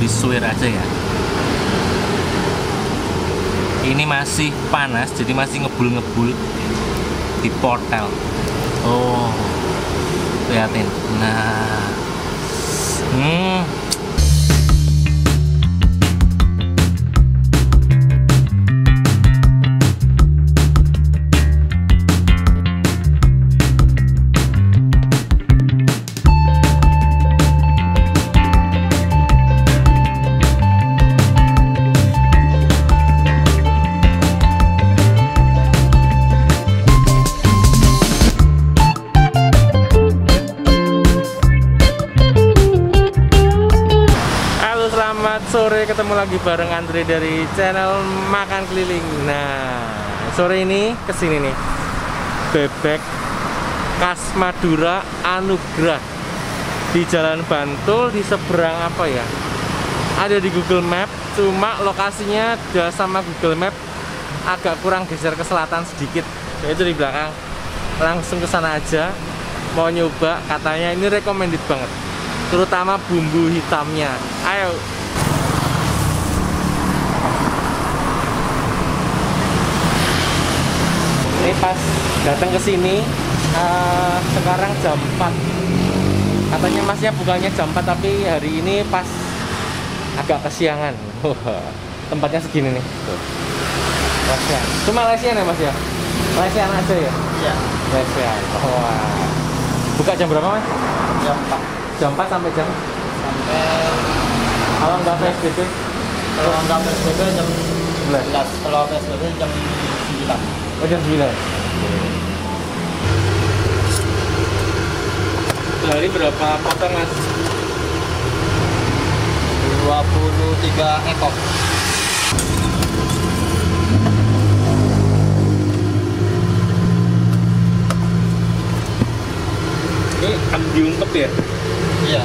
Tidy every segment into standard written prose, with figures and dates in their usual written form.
disuir aja ya. Ini masih panas, jadi masih ngebul-ngebul di portal. Oh, liatin. Nah, sore ketemu lagi bareng Andre dari channel Makan Keliling. Nah, sore ini kesini nih, bebek khas Madura Anugrah di Jalan Bantul, di seberang apa ya? Ada di Google Map, cuma lokasinya udah sama Google Map agak kurang geser ke selatan sedikit, yaitu di belakang. Langsung ke sana aja, mau nyoba. Katanya ini recommended banget, terutama bumbu hitamnya. Ayo. Ini pas datang ke sini sekarang jam 4. Katanya masnya bukannya jam 4, tapi hari ini pas agak kesiangan. Tempatnya segini nih. Masnya. Itu Malaysian ya Mas ya? Malaysian aja ya? Iya. Malaysian. Wah. Buka jam berapa Mas? Jam 4. Jam 4 sampai jam? Sampai kalau nggak PSBB? Kalau nggak PSBB jam 11. Kalau PSBB jam 9. Oh, jam 9. Sehari berapa potong Mas? 23 ekor. Ini akan diungkep ya? Iya.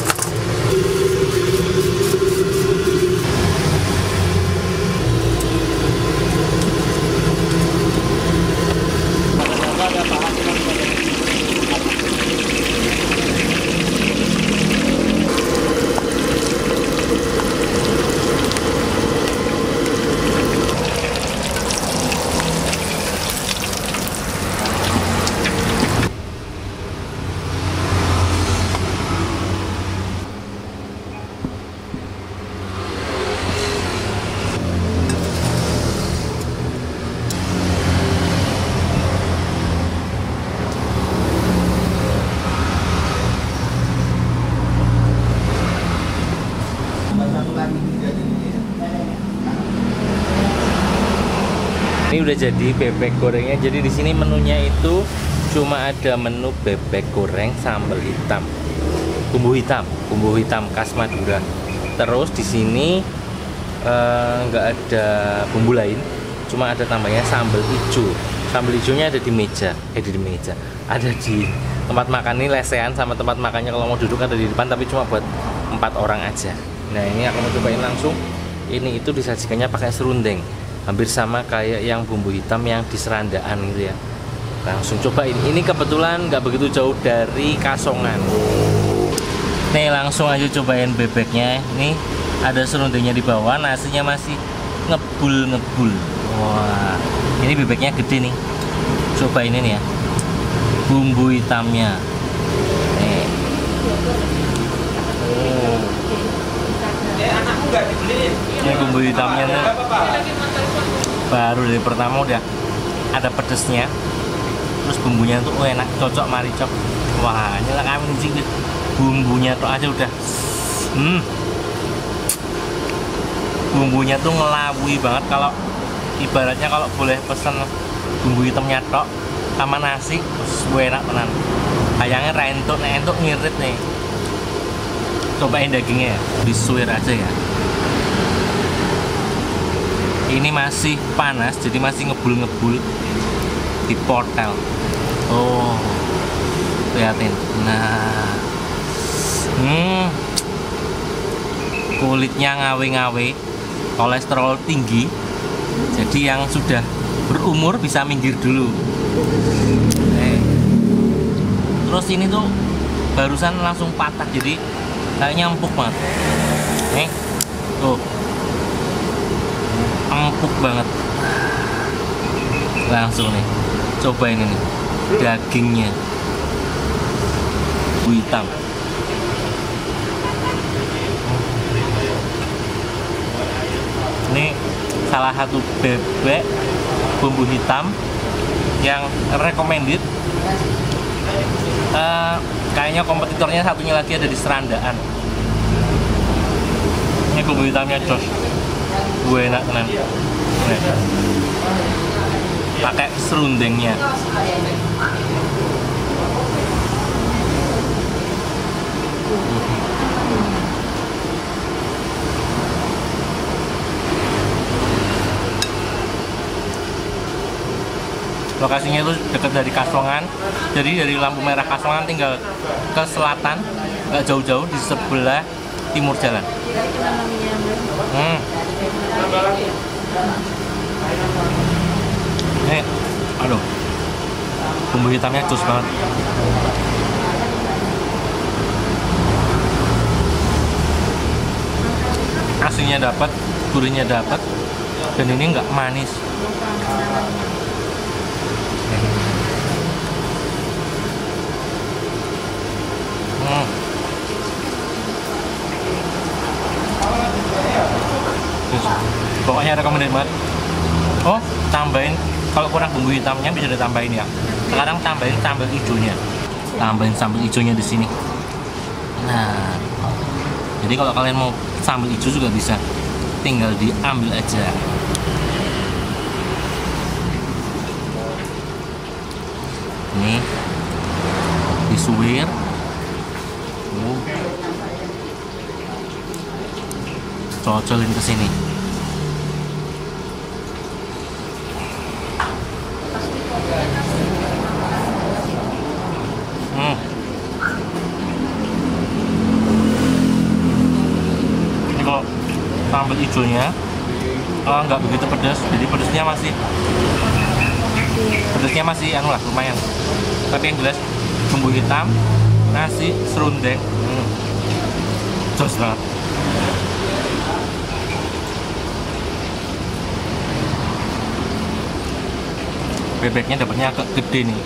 Ini udah jadi bebek gorengnya. Jadi di sini menunya itu cuma ada menu bebek goreng sambal hitam, bumbu hitam khas Madura. Terus di sini nggak ada bumbu lain, cuma ada tambahnya sambal hijau. Sambal hijaunya ada di meja, ada di tempat makan. Ini lesehan sama tempat makannya, kalau mau duduk ada di depan, tapi cuma buat 4 orang aja. Nah, ini aku mau cobain langsung. Ini itu disajikannya pakai serundeng, hampir sama kayak yang bumbu hitam yang di Serandaan gitu ya. Langsung cobain. Ini kebetulan nggak begitu jauh dari Kasongan. Nih, langsung aja cobain bebeknya. Ini ada serundengnya di bawah, nasinya masih ngebul. Wah, ini bebeknya gede nih. Cobain ini ya, bumbu hitamnya. Nih. Anakku nggak dibeliin. Ini bumbu hitamnya nih, baru dari pertama udah ada pedesnya. Terus bumbunya tuh enak, cocok maricok. Wah, ini lah kami nih, bumbunya tuh aja udah bumbunya tuh ngelabui banget. Kalau ibaratnya kalau boleh pesen bumbu hitamnya tok sama nasi, enak tenan. Kayaknya rentuk ngirit nih. Cobain dagingnya ya, disuir aja ya. Ini masih panas, jadi masih ngebul-ngebul di portal. Oh, liatin. Nah, kulitnya ngawe-ngawe, kolesterol tinggi. Jadi yang sudah berumur bisa minggir dulu. Terus ini tuh barusan langsung patah, jadi kayaknya empuk banget. Nih, Tuh, empuk banget. Langsung nih, cobain ini dagingnya hitam. Ini salah satu bebek bumbu hitam yang recommended. Kayaknya kompetitornya satunya lagi ada di Serandaan. Ini bumbu hitamnya jos, gue enak tenan. Pakai serundengnya. Lokasinya itu dekat dari Kasongan, jadi dari lampu merah Kasongan tinggal ke selatan, nggak jauh-jauh, di sebelah timur jalan. Nih, aduh, bumbu hitamnya cus banget. Asinnya dapat, gurihnya dapat, dan ini nggak manis. Pokoknya rekomendasi banget. Oh, tambahin, kalau kurang bumbu hitamnya bisa ditambahin ya. Sekarang tambahin sambal hijaunya. Tambahin sambal hijaunya di sini. Nah, jadi kalau kalian mau sambal hijau juga bisa, tinggal diambil aja. Ini disuwir. Cocolin ke sini. Ini kalau sambal hijaunya nggak begitu pedas, jadi pedasnya masih anu lah, lumayan. Tapi yang jelas bumbu hitam, nasi, serundeng, jos banget. Bebeknya dapatnya agak gede nih.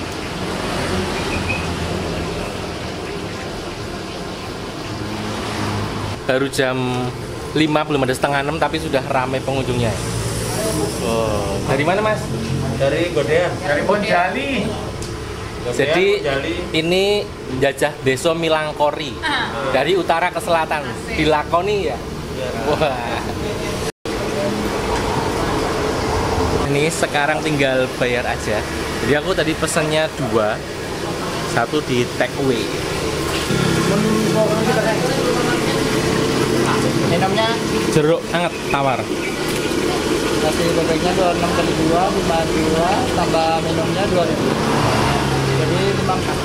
Baru jam 5, belum ada setengah 6, tapi sudah ramai pengunjungnya. Oh, dari mana Mas? Dari Godean, dari Monjali. Jadi ini jajah Deso Milangkori, dari utara ke selatan, dilakoni ya. Wah. Ini sekarang tinggal bayar aja. Jadi aku tadi pesennya 2, 1 di take away. Minumnya Jeruk hangat tawar. nasi bebeknya 26 kali 2, 52, tambah minumnya 2000. Jadi 5.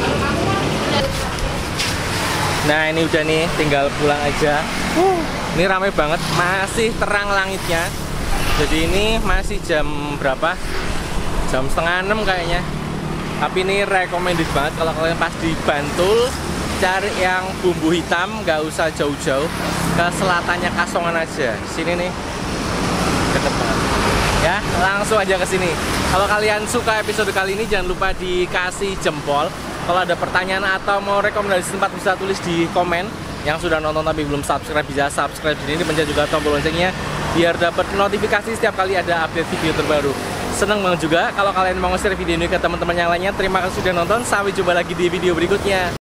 Nah ini udah nih, tinggal pulang aja. Ini ramai banget, masih terang langitnya. Jadi ini masih jam berapa? Jam setengah 6 kayaknya. Tapi ini recommended banget kalau kalian pas di Bantul, cari yang bumbu hitam, nggak usah jauh-jauh, ke selatannya Kasongan aja. Sini nih, deket banget. Ya, langsung aja ke sini. Kalau kalian suka episode kali ini, jangan lupa dikasih jempol. Kalau ada pertanyaan atau mau rekomendasi tempat, bisa tulis di komen. Yang sudah nonton tapi belum subscribe, bisa subscribe di sini, pencet juga tombol loncengnya biar dapat notifikasi setiap kali ada update video terbaru. Seneng banget juga kalau kalian mau nge-share video ini ke teman-teman yang lainnya. Terima kasih sudah nonton, sampai jumpa lagi di video berikutnya.